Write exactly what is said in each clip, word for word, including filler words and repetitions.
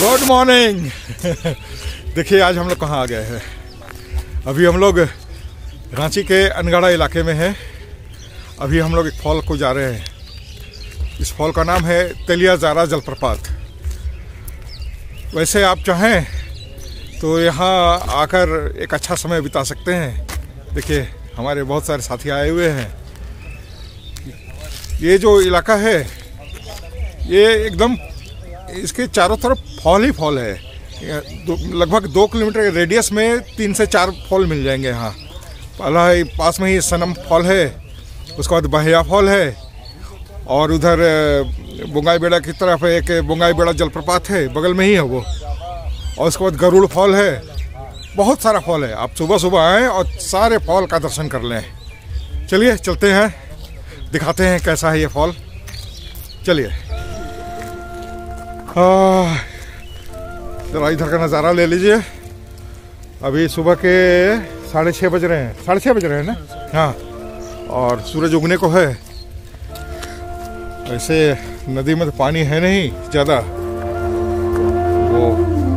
Good morning. देखिए आज हम लोग कहाँ आ गए हैं। अभी हम लोग रांची के अनगढ़ा इलाके में हैं। अभी हम लोग एक फॉल को जा रहे हैं। इस फॉल का नाम है तेलियाजारा जलप्रपात। वैसे आप चाहें तो यहाँ आकर एक अच्छा समय बिता सकते हैं। देखिए हमारे बहुत सारे साथी आए हुए हैं। ये जो इलाका है ये एकदम इसके चारों तरफ फॉल ही फॉल है। लगभग दो किलोमीटर के रेडियस में तीन से चार फॉल मिल जाएंगे यहाँ। पहला पास में ही सनम फॉल है, उसके बाद बहिया फॉल है, और उधर बुंगाई बेड़ा की तरफ एक बुंगाई बेड़ा जलप्रपात है, बगल में ही है वो, और उसके बाद गरुड़ फॉल है। बहुत सारा फॉल है। आप सुबह सुबह आएँ और सारे फॉल का दर्शन कर लें। चलिए चलते हैं, दिखाते हैं कैसा है ये फॉल। चलिए जरा इधर का नज़ारा ले लीजिए। अभी सुबह के साढ़े छः बज रहे हैं साढ़े छः बज रहे हैं ना। हाँ, और सूरज उगने को है। वैसे नदी में तो पानी है नहीं ज़्यादा। वो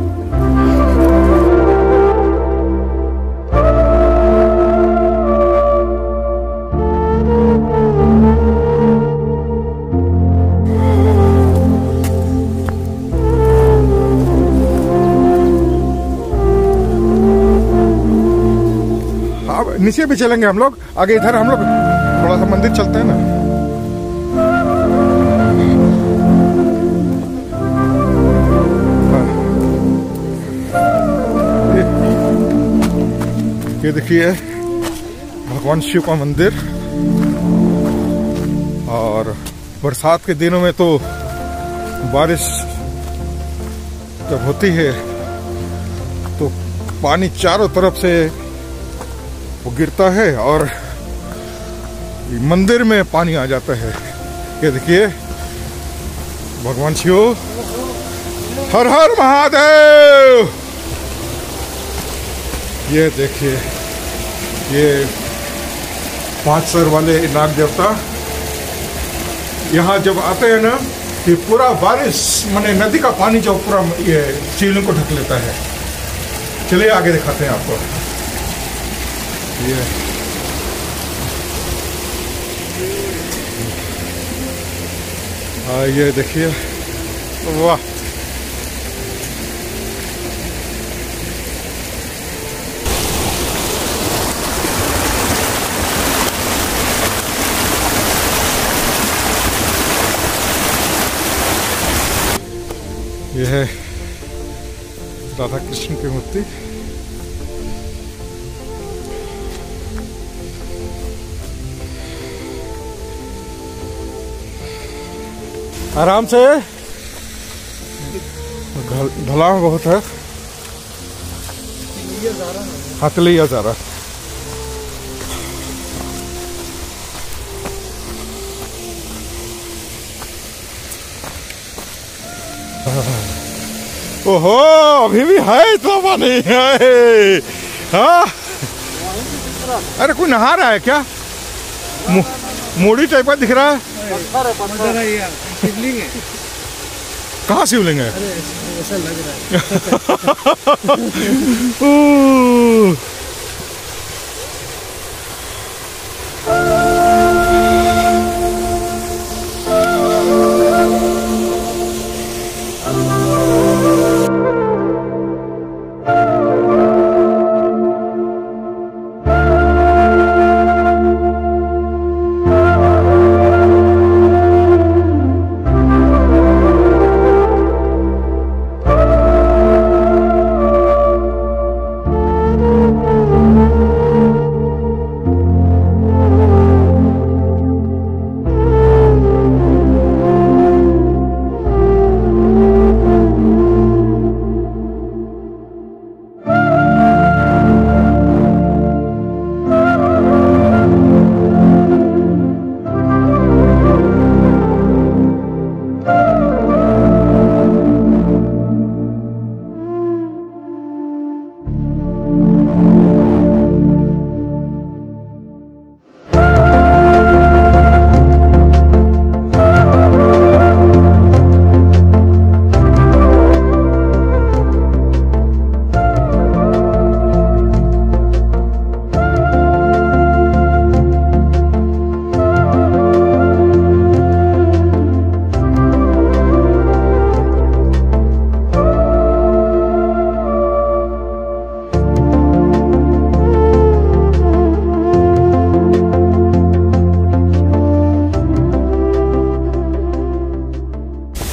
नीचे भी चलेंगे हम लोग। आगे इधर हम लोग थोड़ा सा मंदिर चलते हैं ना। ये, ये देखिए भगवान शिव का मंदिर। और बरसात के दिनों में तो बारिश जब होती है तो पानी चारों तरफ से वो गिरता है और मंदिर में पानी आ जाता है। ये देखिए भगवान शिव, हर हर महादेव। ये देखिए ये पांच सर वाले नाग देवता यहाँ जब आते हैं ना कि पूरा बारिश माने नदी का पानी जो पूरा ये शिवलिंग को ढक लेता है। चलिए आगे दिखाते हैं आपको। ये हाँ, ये देखिए वाह। ये है राधा कृष्ण की मूर्ति। आराम से, ढलान बहुत है। हाँ तेलियाजारा। ओहो अभी भी है इतना पानी है। हाँ अरे कोई नहा रहा है क्या? मूड़ी टाइप का दिख रहा है। शिवलिंग है। कहाँ शिवलिंग है? अरे ऐसा लग रहा है। you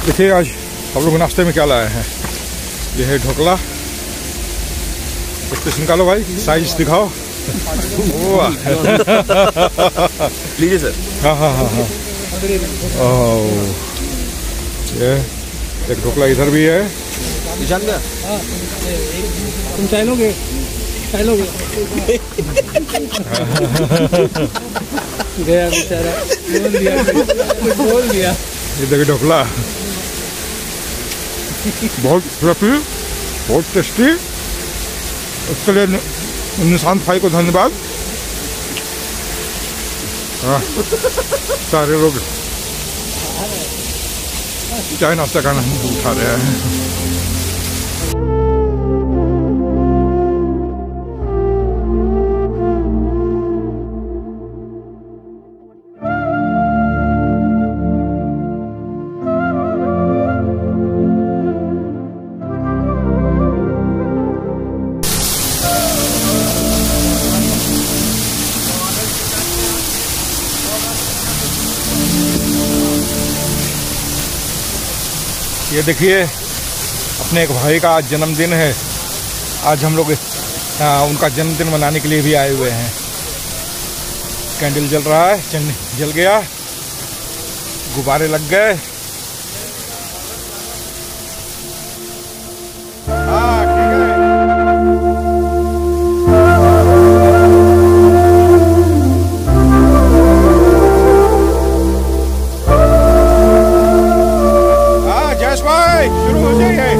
देखिए आज हम लोग नाश्ते में क्या लाए हैं। ये है ढोकला। एक पीस निकालो भाई, साइज दिखाओ। लीजिए सर। हाँ हाँ हाँ हाँ। ओह, ये एक ढोकला इधर भी है। निशान भैया तुम चाय लोगे? चाय लोगे? गया बेचारा, बोल दिया बोल दिया। ये देखिए ढोकला, बहुत फ्लफी, बहुत टेस्टी। उसके लिए निशांत भाई को धन्यवाद। हाँ, सारे लोग चाय नाश्ता का आनंद उठा रहे हैं। ये देखिए अपने एक भाई का आज जन्मदिन है। आज हम लोग आ, उनका जन्मदिन मनाने के लिए भी आए हुए हैं। कैंडल जल रहा है, चन्नी जल गया, गुब्बारे लग गए। हाँ ठीक है। शुरू हो जाइए।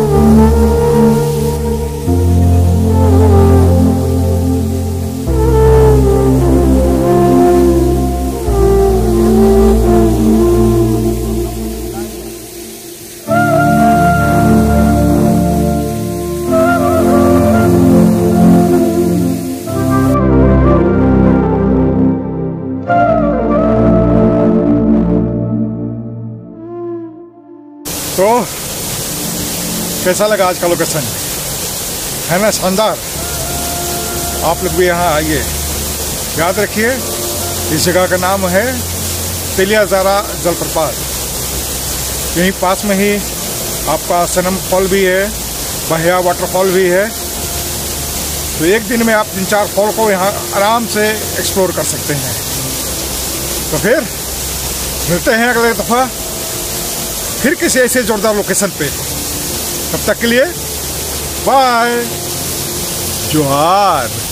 तो कैसा लगा आज का लोकेशन? है ना शानदार। आप लोग भी यहाँ आइए। याद रखिए इस जगह का नाम है तेलियाजारा जलप्रपात। यहीं पास में ही आपका सनम फॉल भी है, बहिया वाटरफॉल भी है। तो एक दिन में आप तीन चार फॉल को यहाँ आराम से एक्सप्लोर कर सकते हैं। तो फिर मिलते हैं अगले दफ़ा फिर किसी ऐसे जोरदार लोकेशन पे। तब तक के लिए बाय, जोहार।